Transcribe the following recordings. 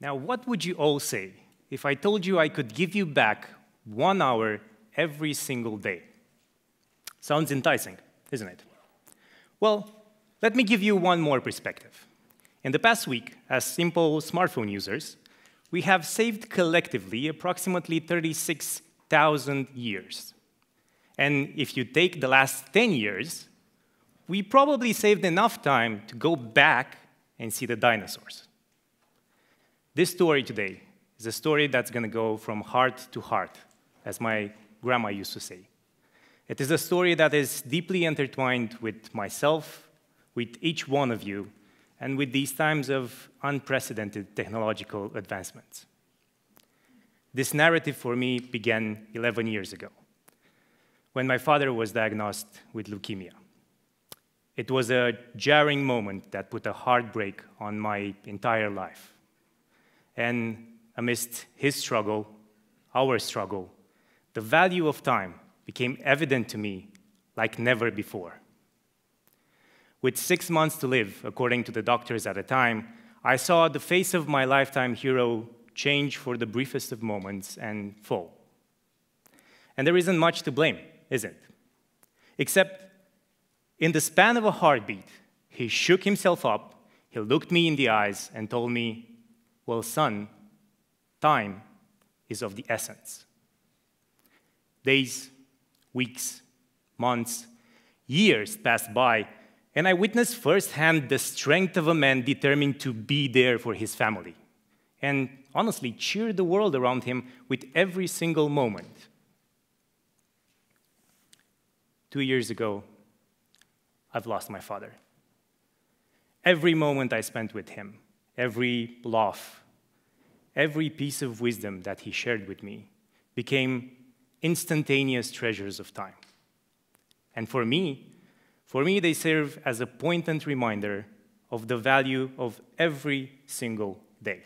Now, what would you all say if I told you I could give you back 1 hour every single day? Sounds enticing, isn't it? Well, let me give you one more perspective. In the past week, as simple smartphone users, we have saved collectively approximately 36,000 years. And if you take the last 10 years, we probably saved enough time to go back and see the dinosaurs. This story today is a story that's going to go from heart to heart, as my grandma used to say. It is a story that is deeply intertwined with myself, with each one of you, and with these times of unprecedented technological advancements. This narrative for me began 11 years ago, when my father was diagnosed with leukemia. It was a jarring moment that put a heartbreak on my entire life. And amidst his struggle, our struggle, the value of time became evident to me like never before. With 6 months to live, according to the doctors at the time, I saw the face of my lifetime hero change for the briefest of moments and fall. And there isn't much to blame, is it? Except, in the span of a heartbeat, he shook himself up, he looked me in the eyes and told me, "Well, son, time is of the essence." Days, weeks, months, years passed by, and I witnessed firsthand the strength of a man determined to be there for his family, and honestly cheer the world around him with every single moment. 2 years ago, I've lost my father. Every moment I spent with him, every laugh, every piece of wisdom that he shared with me became instantaneous treasures of time. And for me, they serve as a poignant reminder of the value of every single day.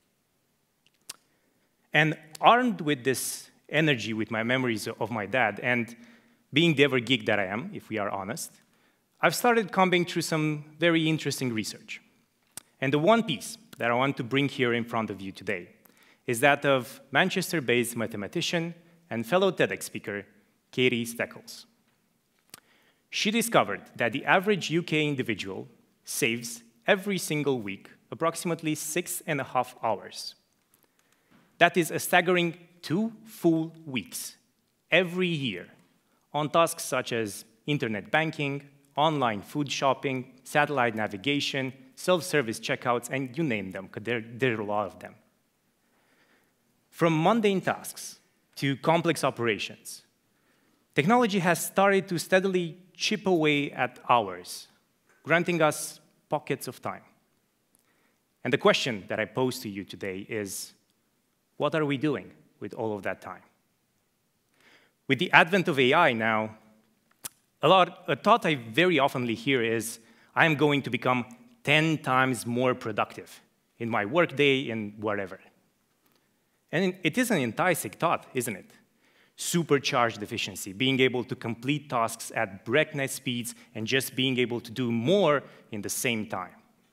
And armed with this energy, with my memories of my dad, and being the ever geek that I am, if we are honest, I've started combing through some very interesting research. And the one piece that I want to bring here in front of you today is that of Manchester-based mathematician and fellow TEDx speaker, Katie Steckles. She discovered that the average UK individual saves every single week approximately 6.5 hours. That is a staggering 2 full weeks every year on tasks such as internet banking, online food shopping, satellite navigation, self-service checkouts, and you name them, because there are a lot of them. From mundane tasks to complex operations, technology has started to steadily chip away at hours, granting us pockets of time. And the question that I pose to you today is, what are we doing with all of that time? With the advent of AI now, a thought I very often hear is, I am going to become 10 times more productive in my workday and whatever. And it is an enticing thought, isn't it? Supercharged efficiency, being able to complete tasks at breakneck speeds and just being able to do more in the same time.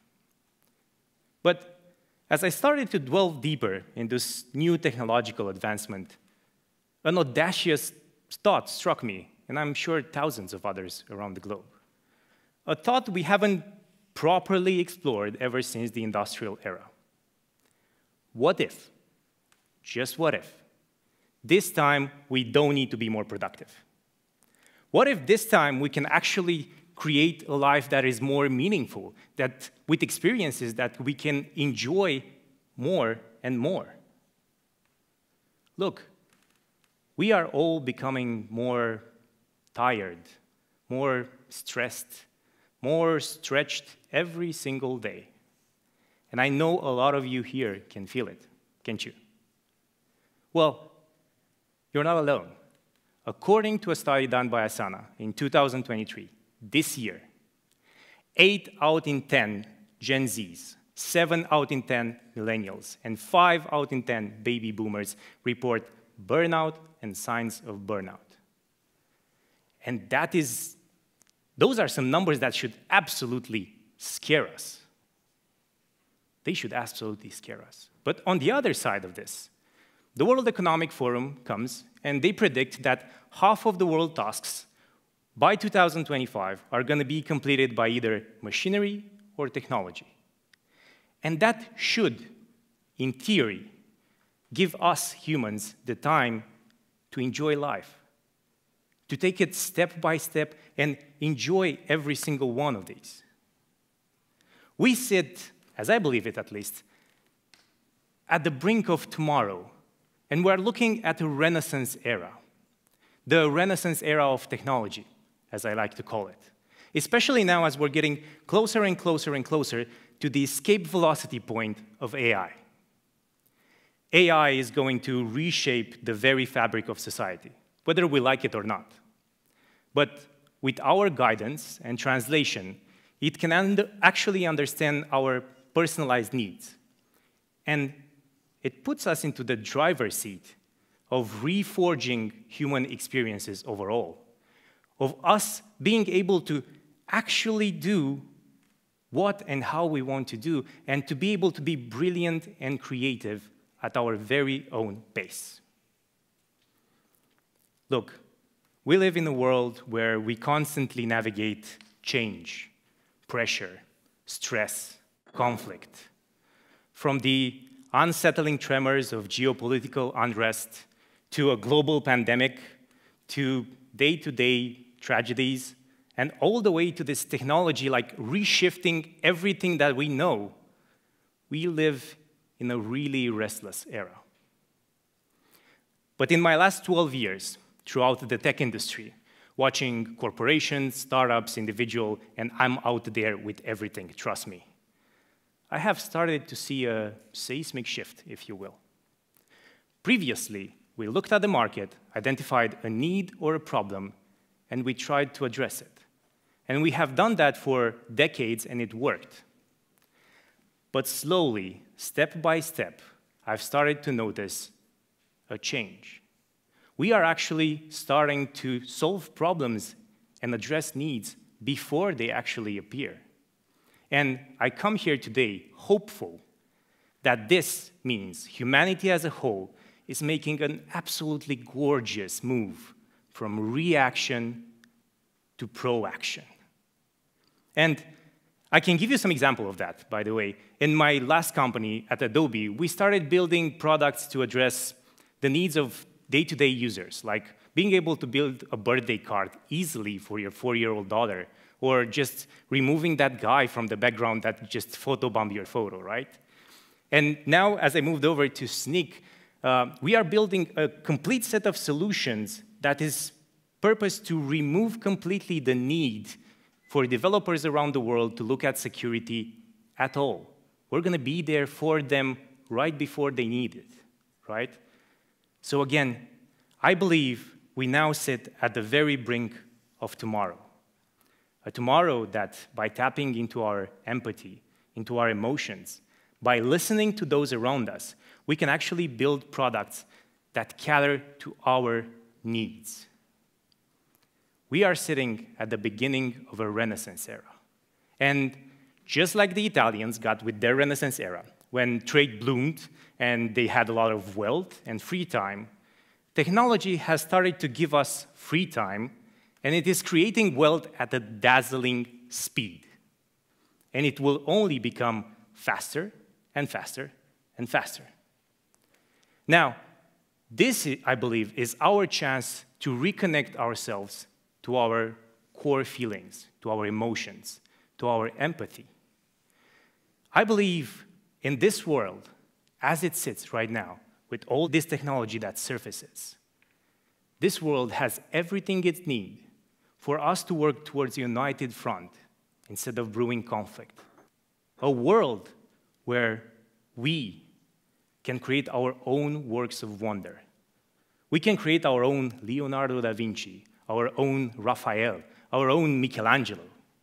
But as I started to delve deeper in this new technological advancement, an audacious thought struck me, and I'm sure thousands of others around the globe. A thought we haven't properly explored ever since the industrial era. What if, just what if, this time we don't need to be more productive? What if this time we can actually create a life that is more meaningful, that with experiences that we can enjoy more and more? Look, we are all becoming more tired, more stressed, more stretched every single day. And I know a lot of you here can feel it, can't you? Well, you're not alone. According to a study done by Asana in 2023, this year, 8 out in 10 Gen Zs, 7 out in 10 millennials, and 5 out in 10 baby boomers report burnout and signs of burnout. And those are some numbers that should absolutely scare us. They should absolutely scare us. But on the other side of this, the World Economic Forum comes, and they predict that half of the world tasks by 2025 are going to be completed by either machinery or technology. And that should, in theory, give us humans the time to enjoy life, to take it step by step and enjoy every single one of these. We sit, as I believe it at least, at the brink of tomorrow, and we're looking at a Renaissance era, the Renaissance era of technology, as I like to call it, especially now as we're getting closer and closer and closer to the escape velocity point of AI. AI is going to reshape the very fabric of society, whether we like it or not. But with our guidance and translation, it can actually understand our personalized needs. And it puts us into the driver's seat of reforging human experiences overall, of us being able to actually do what and how we want to do, and to be able to be brilliant and creative at our very own pace. Look, we live in a world where we constantly navigate change, pressure, stress, conflict. From the unsettling tremors of geopolitical unrest, to a global pandemic, to day-to-day tragedies, and all the way to this technology like reshifting everything that we know, we live in a really restless era. But in my last 12 years, throughout the tech industry, watching corporations, startups, individuals, and I'm out there with everything, trust me, I have started to see a seismic shift, if you will. Previously, we looked at the market, identified a need or a problem, and we tried to address it. And we have done that for decades, and it worked. But slowly, step by step, I've started to notice a change. We are actually starting to solve problems and address needs before they actually appear. And I come here today hopeful that this means humanity as a whole is making an absolutely gorgeous move from reaction to proaction. And I can give you some example of that, by the way. In my last company at Adobe, we started building products to address the needs of day-to-day users, like being able to build a birthday card easily for your 4-year-old daughter, or just removing that guy from the background that just photobombed your photo, right? And now, as I moved over to Sneak, we are building a complete set of solutions that is purposed to remove completely the need for developers around the world to look at security at all. We're going to be there for them right before they need it, right? So again, I believe we now sit at the very brink of tomorrow. A tomorrow that, by tapping into our empathy, into our emotions, by listening to those around us, we can actually build products that cater to our needs. We are sitting at the beginning of a Renaissance era. And just like the Italians got with their Renaissance era, when trade bloomed and they had a lot of wealth and free time, technology has started to give us free time, and it is creating wealth at a dazzling speed. And it will only become faster and faster and faster. Now, this, I believe, is our chance to reconnect ourselves to our core feelings, to our emotions, to our empathy. I believe in this world, as it sits right now, with all this technology that surfaces, this world has everything it needs for us to work towards a united front instead of brewing conflict. A world where we can create our own works of wonder. We can create our own Leonardo da Vinci, our own Raphael, our own Michelangelo.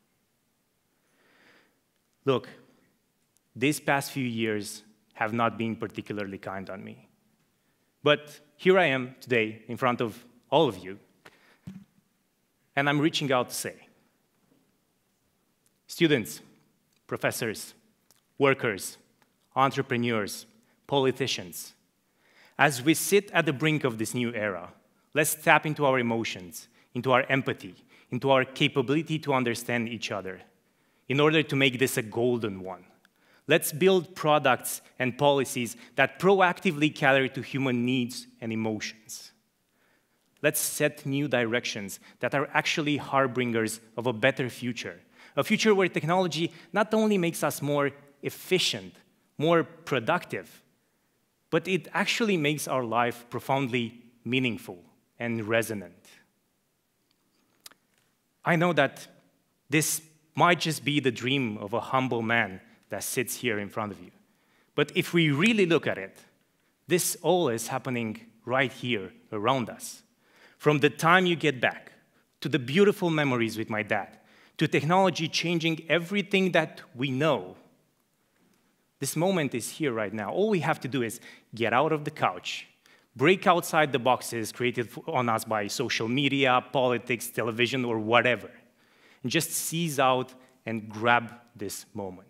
Look, these past few years have not been particularly kind on me. But here I am today in front of all of you, and I'm reaching out to say, students, professors, workers, entrepreneurs, politicians. As we sit at the brink of this new era, let's tap into our emotions, into our empathy, into our capability to understand each other, in order to make this a golden one. Let's build products and policies that proactively cater to human needs and emotions. Let's set new directions that are actually harbingers of a better future, a future where technology not only makes us more efficient, more productive, but it actually makes our life profoundly meaningful and resonant. I know that this might just be the dream of a humble man that sits here in front of you. But if we really look at it, this all is happening right here around us. From the time you get back, to the beautiful memories with my dad, to technology changing everything that we know. This moment is here right now. All we have to do is get out of the couch, break outside the boxes created on us by social media, politics, television, or whatever, and just seize out and grab this moment.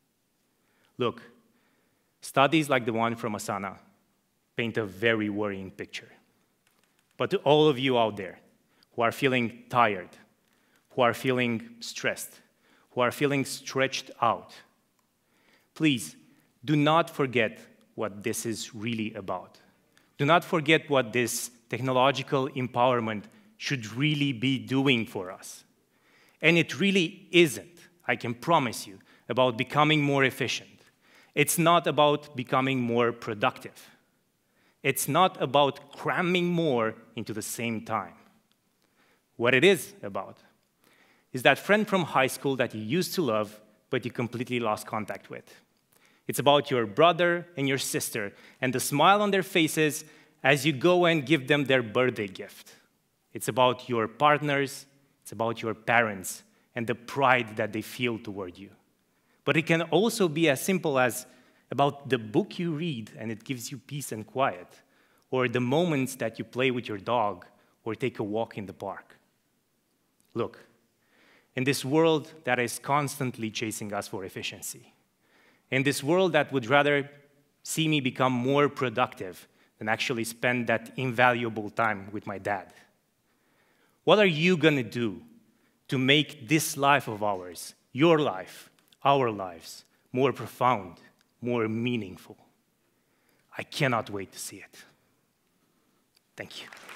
Look, studies like the one from Asana paint a very worrying picture. But to all of you out there who are feeling tired, who are feeling stressed, who are feeling stretched out, please do not forget what this is really about. Do not forget what this technological empowerment should really be doing for us. And it really isn't, I can promise you, about becoming more efficient. It's not about becoming more productive. It's not about cramming more into the same time. What it is about is that friend from high school that you used to love, but you completely lost contact with. It's about your brother and your sister and the smile on their faces as you go and give them their birthday gift. It's about your partners, it's about your parents, and the pride that they feel toward you. But it can also be as simple as about the book you read and it gives you peace and quiet, or the moments that you play with your dog or take a walk in the park. Look, in this world that is constantly chasing us for efficiency, in this world that would rather see me become more productive than actually spend that invaluable time with my dad, what are you going to do to make this life of ours, your life, our lives, more profound, more meaningful? I cannot wait to see it. Thank you.